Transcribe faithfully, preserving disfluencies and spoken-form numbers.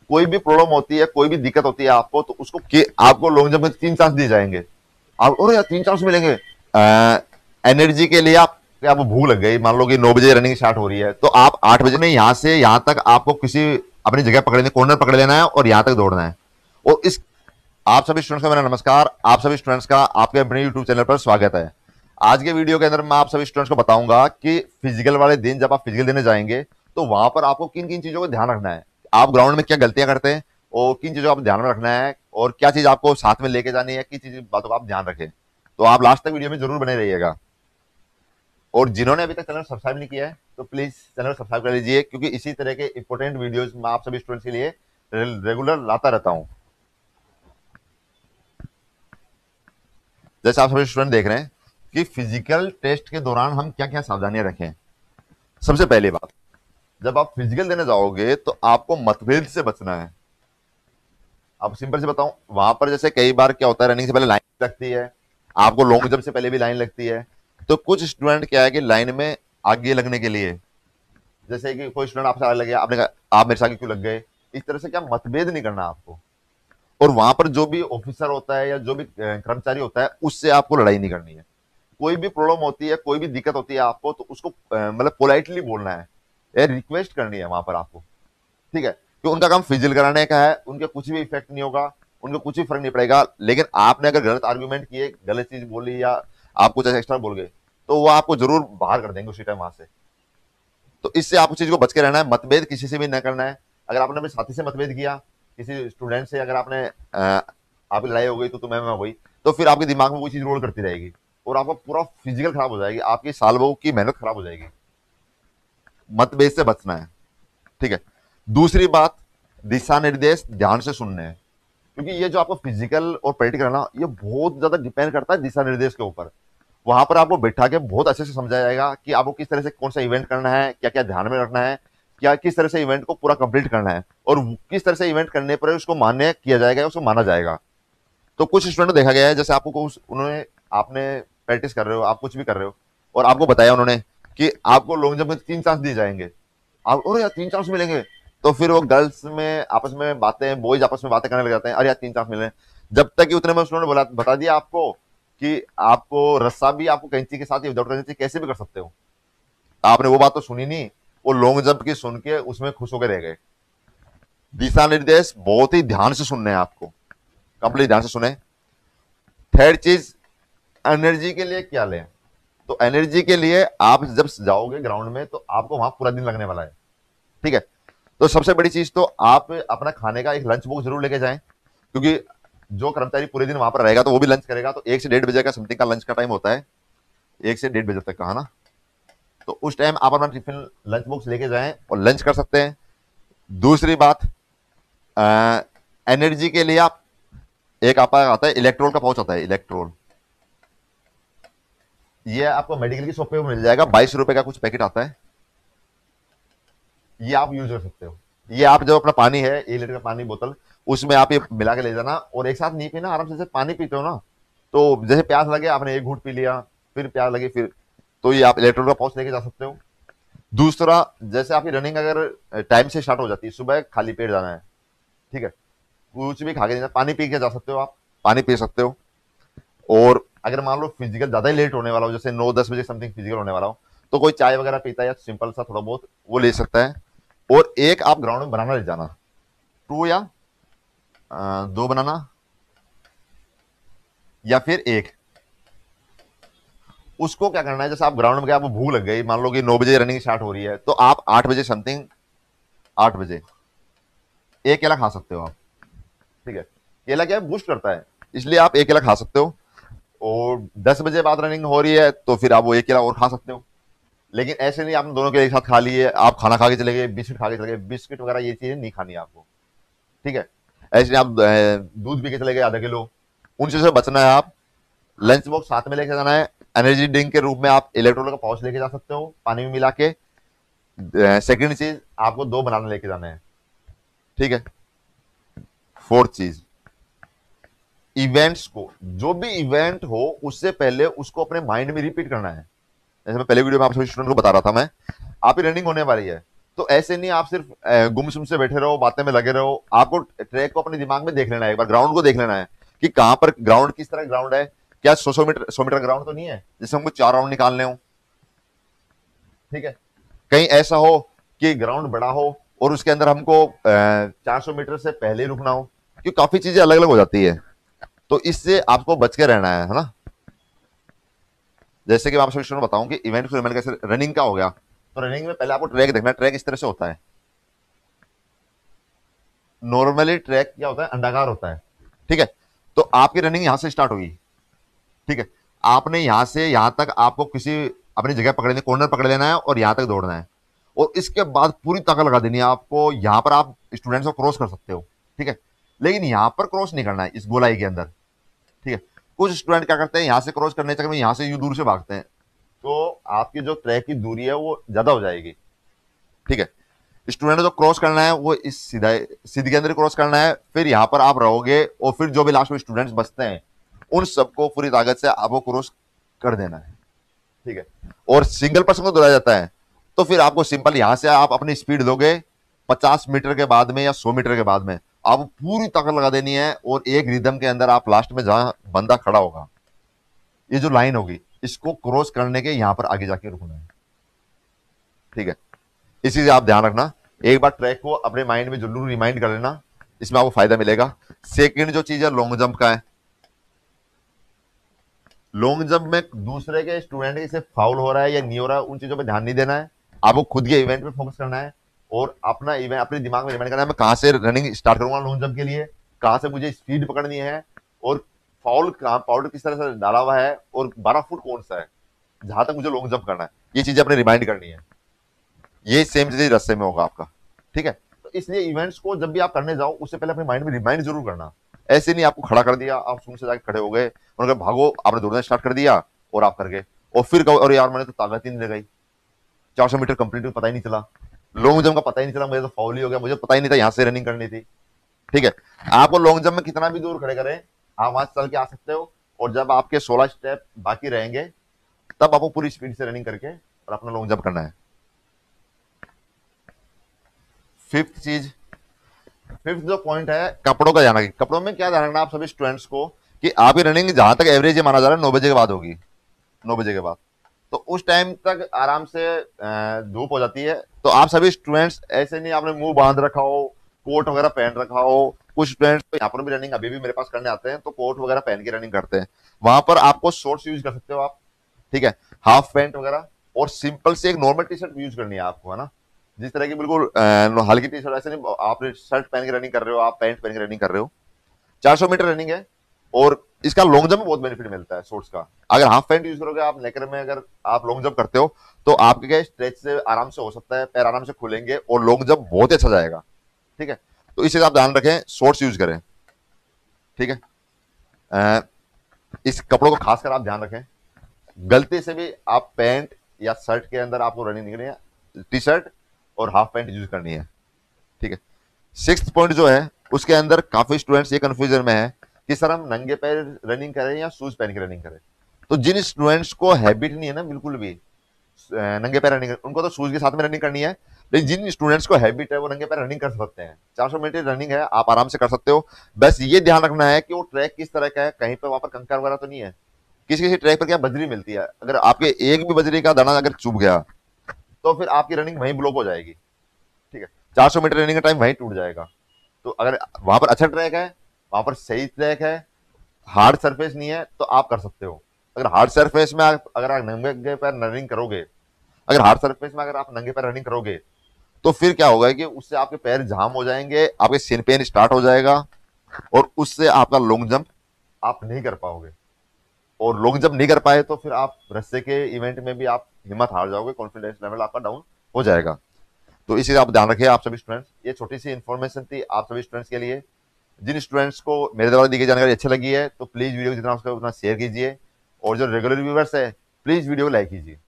कोई भी प्रॉब्लम होती है, कोई भी दिक्कत होती है आपको, तो उसको कि आपको लॉन्ग जंप में तीन चांस दिए जाएंगे। आप और यार तीन चांस मिलेंगे। एनर्जी के लिए आप आपको भूख लग गई, मान लो कि नौ बजे रनिंग स्टार्ट हो रही है, तो आप आठ बजे में यहाँ से यहाँ तक आपको किसी अपनी जगह पकड़ने कॉर्नर पकड़ लेना है और यहाँ तक दौड़ना है। और इस आप सभी स्टूडेंट्स का मेरा नमस्कार। आप सभी स्टूडेंट्स का आपके अपने यूट्यूब चैनल पर स्वागत है। आज के वीडियो के अंदर मैं आप सभी स्टूडेंट्स को बताऊंगा कि फिजिकल वाले दिन जब आप फिजिकल देने जाएंगे तो वहां पर आपको किन किन चीजों का ध्यान रखना है, आप ग्राउंड में क्या गलतियां करते हैं और किन चीजों को आप ध्यान में रखना है, और क्या चीज आपको साथ में लेके जानी है, किन चीज बातों का आप ध्यान रखें। तो आप लास्ट तक वीडियो में जरूर बने रहिएगा। और जिन्होंने अभी तक चैनल सब्सक्राइब नहीं किया है तो प्लीज चैनल सब्सक्राइब कर लीजिए, क्योंकि इसी तरह के इंपॉर्टेंट वीडियोस मैं आप सभी स्टूडेंट्स के लिए रेगुलर लाता रहता हूं। जैसे आप सभी स्टूडेंट देख रहे हैं कि फिजिकल टेस्ट के दौरान हम क्या क्या सावधानियां रखें। सबसे पहली बात, जब आप फिजिकल देने जाओगे तो आपको मतभेद से बचना है। आप सिंपल से बताऊं, वहां पर जैसे कई बार क्या होता है, रनिंग से पहले लाइन लगती है, आपको लॉन्ग जंप से पहले भी लाइन लगती है। तो कुछ स्टूडेंट क्या है कि लाइन में आगे लगने के लिए, जैसे कि कोई स्टूडेंट आपसे आगे लग गया, आपने कहा आप मेरे से आगे क्यों लग गए, इस तरह से क्या मतभेद नहीं करना आपको। और वहां पर जो भी ऑफिसर होता है या जो भी कर्मचारी होता है उससे आपको लड़ाई नहीं करनी है। कोई भी प्रॉब्लम होती है, कोई भी दिक्कत होती है आपको, तो उसको मतलब पोलाइटली बोलना है, रिक्वेस्ट करनी है वहां पर आपको, ठीक है। कि उनका काम फिजिकल कराने का है, उनके कुछ भी इफेक्ट नहीं होगा, उनको कुछ भी फर्क नहीं पड़ेगा। लेकिन आपने अगर गलत आर्ग्यूमेंट किए, गलत चीज बोली या आप कुछ एक्स्ट्रा बोल गए, तो वो आपको जरूर बाहर कर देंगे उसी टाइम वहां से। तो इससे आपको चीज को बच के रहना है, मतभेद किसी से भी न करना है। अगर आपने अपने साथी से मतभेद किया, किसी स्टूडेंट से अगर आपने आपकी लड़ाई हो गई तो तुम्हें मैं हुई, तो फिर आपके दिमाग में वो चीज रोल करती रहेगी और आपका पूरा फिजिकल खराब हो जाएगी, आपकी साल भर की मेहनत खराब हो जाएगी। मतभेद से बचना है, ठीक है। दूसरी बात, दिशा निर्देश ध्यान से सुनने हैं, क्योंकि ये जो आपको फिजिकल और प्रैक्टिकल है ना, ये बहुत ज्यादा डिपेंड करता है दिशा निर्देश के ऊपर। वहां पर आपको बैठा के बहुत अच्छे से समझाया जाएगा कि आपको किस तरह से कौन सा इवेंट करना है, क्या क्या ध्यान में रखना है, क्या किस तरह से इवेंट को पूरा कंप्लीट करना है, और किस तरह से इवेंट करने पर उसको मान्य किया जाएगा, उसको माना जाएगा। तो कुछ स्टूडेंट देखा गया है, जैसे आपको उन्होंने आपने प्रैक्टिस कर रहे हो, आप कुछ भी कर रहे हो, और आपको बताया उन्होंने कि आपको लॉन्ग जंप में तीन चांस दिए जाएंगे, आप और यार तीन चांस मिलेंगे, तो फिर वो गर्ल्स में आपस में बातें, बॉयज आपस में बातें करने लग जाते हैं, अरे यार तीन चांस मिले। जब तक कि उतने में उन्होंने बोला बता दिया आपको कि आपको रस्सा भी आपको कैंची के साथ या विदाउट कैंची कैसे भी कर सकते हो। आपने वो बात तो सुनी नहीं, वो लॉन्ग जंप की सुन के उसमें खुश होकर रह गए। दिशा निर्देश बहुत ही ध्यान से सुनने हैं आपको, कंप्लीट ध्यान से सुने। थर्ड चीज, एनर्जी के लिए क्या लें। तो एनर्जी के लिए आप जब जाओगे ग्राउंड में तो आपको वहां पूरा दिन लगने वाला है, ठीक है। तो सबसे बड़ी चीज तो आप अपना खाने का एक लंच बॉक्स जरूर लेके जाएं, क्योंकि जो कर्मचारी पूरे दिन वहां पर रहेगा तो वो भी लंच करेगा। तो एक से डेढ़ बजे का समथिंग का लंच का टाइम होता है, एक से डेढ़ बजे तक का, है ना। तो उस टाइम आप अपना टिफिन लंच बॉक्स लेके जाएं और लंच कर सकते हैं। दूसरी बात, एनर्जी के लिए आप एक आपका आता है इलेक्ट्रोल का पाउच आता है, इलेक्ट्रोल, ये आपको मेडिकल की शॉप पे मिल जाएगा, बाईस रुपए का कुछ पैकेट आता है, ये आप यूज कर सकते हो। ये आप जो अपना पानी है, एक लीटर का पानी बोतल, उसमें आप ये मिला के ले जाना और एक साथ नहीं पीना, आराम से पानी पीते हो ना, तो जैसे प्यास लगे आपने एक घूंट पी लिया, फिर प्यास लगी फिर, तो ये आप इलेक्ट्रोल का पाउच लेके जा सकते हो। दूसरा, जैसे आपकी रनिंग अगर टाइम से स्टार्ट हो जाती है, सुबह खाली पेट जाना है, ठीक है, कुछ भी खा के नहीं, पानी पी के जा सकते हो, आप पानी पी सकते हो। और अगर मान लो फिजिकल ज्यादा ही लेट होने वाला हो, जैसे नौ दस बजे समथिंग फिजिकल होने वाला हो, तो कोई चाय वगैरह पीता है या सिंपल सा थोड़ा बहुत वो ले सकता है। और एक आप ग्राउंड में बनाना ले जाना, टू या आ, दो बनाना या फिर एक। उसको क्या करना है, जैसे आप ग्राउंड में गए, आपको भूख लग गई, मान लो कि नौ बजे रनिंग स्टार्ट हो रही है, तो आप आठ बजे समथिंग, आठ बजे एक केला खा सकते हो आप, ठीक है। केला क्या है, बूस्ट करता है, इसलिए आप एक केला खा सकते हो। और दस बजे बाद रनिंग हो रही है तो फिर आप वो एक केला और खा सकते हो। लेकिन ऐसे नहीं आपने दोनों के एक साथ खा लिए, आप खाना खा के चले गए, बिस्किट खा के चले गए, बिस्किट वगैरह ये चीजें नहीं खानी है आपको, ठीक है। ऐसे आप दूध पी के चले गए आधा किलो, उन चीजों से बचना है। आप लंच बॉक्स साथ में लेके जाना है। एनर्जी ड्रिंक के रूप में आप इलेक्ट्रोल का पाउच लेके जा सकते हो, पानी में मिला के। सेकंड चीज, आपको दो बनाना लेके जाना है, ठीक है। फोर्थ चीज, इवेंट्स को, जो भी इवेंट हो उससे पहले उसको अपने माइंड में रिपीट करना है। जैसे मैं पहले वीडियो में आप सभी स्टूडेंट को बता रहा था, मैं आपकी रनिंग होने वाली है, तो ऐसे नहीं आप सिर्फ अ, गुमसुम से बैठे रहो, बातें में लगे रहो। आपको ट्रैक को अपने दिमाग में देख लेना है, एक बार ग्राउंड को देख लेना है कि कहां पर ग्राउंड, किस तरह ग्राउंड है। क्या सौ सौ मीटर सौ मीटर ग्राउंड तो नहीं है जिससे हमको चार राउंड निकालने हो, ठीक है। कहीं ऐसा हो कि ग्राउंड बड़ा हो और उसके अंदर हमको चार सौ मीटर से पहले ही रुकना हो, क्योंकि काफी चीजें अलग अलग हो जाती है। तो इससे आपको बच के रहना है है ना। जैसे कि मैं आपसे स्टूडेंट बताऊं कि इवेंट को कैसे, रनिंग का हो गया, तो रनिंग में पहले आपको ट्रैक देखना है। ट्रैक इस तरह से होता है, नॉर्मली ट्रैक क्या होता है, अंडाकार होता है, ठीक है। तो आपकी रनिंग यहां से स्टार्ट हुई, ठीक है। आपने यहां से यहां तक आपको किसी अपनी जगह पकड़नी, कॉर्नर पकड़ लेना है और यहां तक दौड़ना है, और इसके बाद पूरी ताकत लगा देनी है आपको। यहां पर आप स्टूडेंट्स को क्रॉस कर सकते हो, ठीक है, लेकिन यहां पर क्रॉस नहीं करना है इस गोलाई के अंदर, ठीक है। कुछ स्टूडेंट क्या करते हैं, यहां से क्रॉस करने के चक्कर में यहां से यूं दूर से भागते हैं, तो आपकी जो ट्रैक की दूरी है वो ज्यादा हो जाएगी, ठीक है। स्टूडेंट जो क्रॉस करना है वो इस सीधा सीधी के अंदर क्रॉस करना है, फिर यहां पर आप रहोगे और फिर जो भी लास्ट में स्टूडेंट्स बचते हैं उन सबको पूरी ताकत से आपको क्रॉस कर देना है, ठीक है। और सिंगल पर्सन को दौड़ाया जाता है, तो फिर आपको सिंपल यहां से आप अपनी स्पीड दोगे, पचास मीटर के बाद में या सौ मीटर के बाद में आपको पूरी ताकत लगा देनी है, और एक रिदम के अंदर आप लास्ट में जहां बंदा खड़ा होगा, ये जो लाइन होगी, इसको क्रॉस करने के यहां पर आगे जाके रुकना है, ठीक है। इसी से आप ध्यान रखना, एक बार ट्रैक को अपने माइंड में जरूर रिमाइंड कर लेना, इसमें आपको फायदा मिलेगा। सेकंड जो चीज है लॉन्ग जंप का है। लॉन्ग जंप में दूसरे के स्टूडेंट के से फाउल हो रहा है या नहीं हो रहा है, उन चीजों पे ध्यान नहीं देना है, आपको खुद के इवेंट पे फोकस करना है, और अपना इवेंट अपने दिमाग में रिमाइंड करना है, मैं कहां से रनिंग स्टार्ट करूंगा लॉन्ग जंप के लिए, कहां से मुझे स्पीड पकड़नी है, और फाउल कहां, पाउडर किस तरह से डाला हुआ है, और बारह फुट कौन सा है जहां तक मुझे लॉन्ग जंप करना है, ये चीजें अपने रिमाइंड करनी है। ये सेम चीज रस्ते में होगा आपका, ठीक है। तो इसलिए इवेंट्स को जब भी आप करने जाओ उससे पहले अपने माइंड में रिमाइंड जरूर करना। ऐसे नहीं आपको खड़ा कर दिया, आप शुरू से जाके खड़े हो गए, उन्होंने भागो, आपने दौड़ना स्टार्ट कर दिया और आप कर गए, और फिर कहो और यार मैंने तो ताकत ही नहीं लगाई, चार सौ मीटर कंप्लीट पता ही नहीं चला, लॉन्ग जंप का पता ही नहीं चला, मुझे तो फाउल ही हो गया, मुझे पता ही नहीं था यहां से रनिंग करनी थी, ठीक है। आपको लॉन्ग जंप में कितना भी दूर खड़े करें, आप वहां चल के आ सकते हो, और जब आपके सोलह स्टेप बाकी रहेंगे तब आपको पूरी स्पीड से रनिंग करके और अपना लॉन्ग जंप करना है। फिफ्थ चीज, फिफ्थ जो पॉइंट है कपड़ों का ध्यान रखिए। कपड़ों में क्या ध्यान रखना आप सभी स्टूडेंट्स को, कि आपकी रनिंग जहां तक एवरेज माना जा रहा है नौ बजे के बाद होगी, नौ बजे के बाद, तो उस टाइम तक आराम से अ, धूप हो जाती है। तो आप सभी स्टूडेंट्स ऐसे नहीं आपने मुंह बांध रखा हो, कोट वगैरह पहन रखा हो, कुछ स्टूडेंट्स तो यहाँ पर भी रनिंग अभी भी मेरे पास करने आते हैं तो कोट वगैरह पहन के रनिंग करते हैं, वहां पर आपको शॉर्ट्स यूज कर सकते हो आप, ठीक है, हाफ पैंट वगैरह, और सिंपल से एक नॉर्मल टी शर्ट यूज करनी है आपको, है ना। जिस तरह की बिल्कुल अ, हल्की टी शर्ट, ऐसे नहीं आप शर्ट पहन के रनिंग कर रहे हो, आप पैंट पहन के रनिंग कर रहे हो, चार सौ मीटर रनिंग है, और इसका लॉन्ग जंप में बहुत बेनिफिट मिलता है शॉर्ट्स का। अगर हाफ पैंट यूज करोगे आप नेकर में, अगर आप लॉन्ग जंप करते हो तो आपके क्या स्ट्रेच से आराम से हो सकता है, पैर आराम से खुलेंगे और लॉन्ग जंप बहुत अच्छा जाएगा, ठीक है। तो इसे आप ध्यान रखें, शॉर्ट्स यूज करें, ठीक है। अ, इस कपड़ों को खासकर आप ध्यान रखें, गलती से भी आप पैंट या शर्ट के अंदर आपको रनिंग नहीं करनी है, टी शर्ट और हाफ पैंट यूज करनी है, ठीक है। सिक्स्थ पॉइंट जो है उसके अंदर काफी स्टूडेंट्स ये कंफ्यूजन में है कि सर हम नंगे पैर रनिंग करें या शूज पहन के रनिंग करें। तो जिन स्टूडेंट्स को हैबिट नहीं है ना बिल्कुल भी नंगे पैर रनिंग, उनको तो शूज के साथ में रनिंग करनी है, लेकिन जिन स्टूडेंट्स को हैबिट है वो नंगे पैर रनिंग कर सकते हैं, चार सौ मीटर रनिंग है आप आराम से कर सकते हो। बस ये ध्यान रखना है कि वो ट्रैक किस तरह का है, कहीं पर वहां पर कंकर वगैरह तो नहीं है। किसी किसी ट्रैक पर क्या बजरी मिलती है, अगर आपके एक भी बजरी का दाना अगर चुभ गया तो फिर आपकी रनिंग वहीं ब्लॉक हो जाएगी, ठीक है, चार सौ मीटर रनिंग का टाइम वहीं टूट जाएगा। तो अगर वहां पर अच्छा ट्रैक है, वहां पर सही ट्रैक है, हार्ड सरफेस नहीं है, तो आप कर सकते हो। अगर हार्ड सरफेस में आप, अगर आप नंगे पैर रनिंग करोगे, अगर हार्ड सरफेस में अगर आप नंगे पैर रनिंग करोगे तो फिर क्या होगा कि उससे आपके पैर जाम हो जाएंगे, आपके सिन पेन स्टार्ट हो जाएगा, और उससे आपका लॉन्ग जंप आप नहीं कर पाओगे, और लॉन्ग जंप नहीं कर पाए तो फिर आप रस्से के इवेंट में भी आप हिम्मत हार जाओगे, कॉन्फिडेंस लेवल आपका डाउन हो जाएगा। तो इसी आप ध्यान रखिए आप सभी स्टूडेंट्स, ये छोटी सी इन्फॉर्मेशन थी आप सभी स्टूडेंट्स के लिए। जिन स्टूडेंट्स को मेरे द्वारा दी गई जानकारी अच्छी लगी है तो प्लीज वीडियो को जितना हो सके उतना शेयर कीजिए, और जो रेगुलर व्यूवर्स है प्लीज वीडियो को लाइक कीजिए।